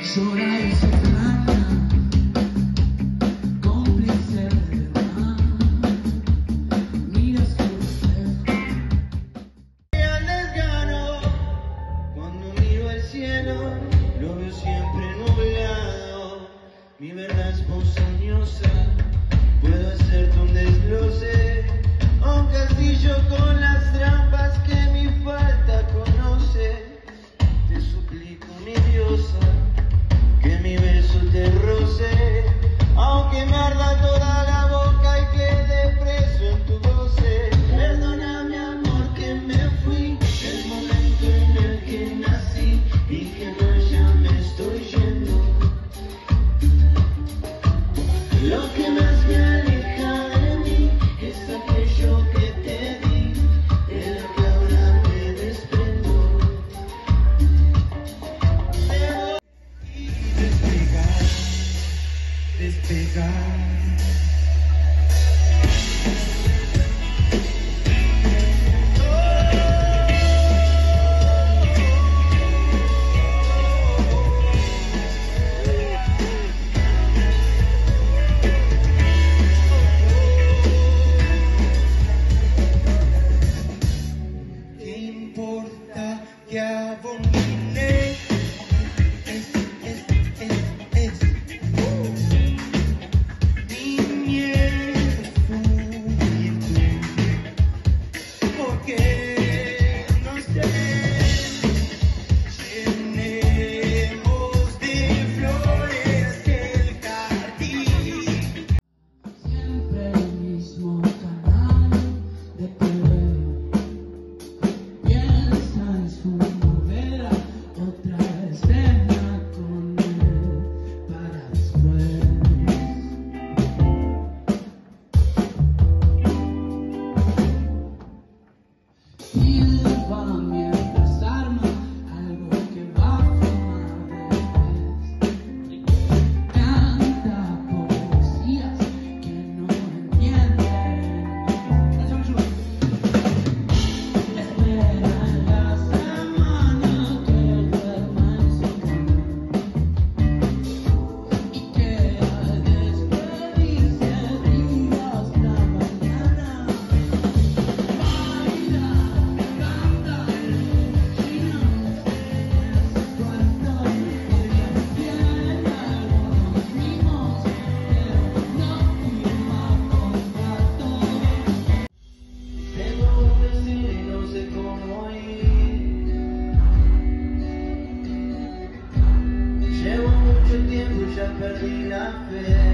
Llora y se planta, cómplice del mar. Mira su reflejo. Al desgano, cuando miro al cielo, lo veo siempre nublado. Mi verdad es ponzoñosa, puedo hacerte un desglose, un castillo con las trampas que mi falta conoce. Te suplico, mi diosa, que mi beso te roce, aunque me arda toda la boca y quede preso en tu goce. Perdona, mi amor, que me fui del momento en el que nací y que no, ya me estoy yendo. Lo que más me aleja de mí es aquello que te di, de lo que ahora me desprendo. Despegar. ¿Qué importa que abomine? Mi miedo fútil, porque no sé, llenemos de flores el jardín. Siempre el mismo canal de TV. Piensa en su novela, otra escena con él para después. Silba mientras arma algo que va a fumar después. Canta poesías que no entienden. Espera en la semana que duerma en su cama y que al despedirse diga hasta mañana. Baila, canta, china, cuando ella tiene algunos mimos, pero no firma contrato. Tengo un destino y no sé cómo ir. Llevo mucho tiempo y ya perdí la fe.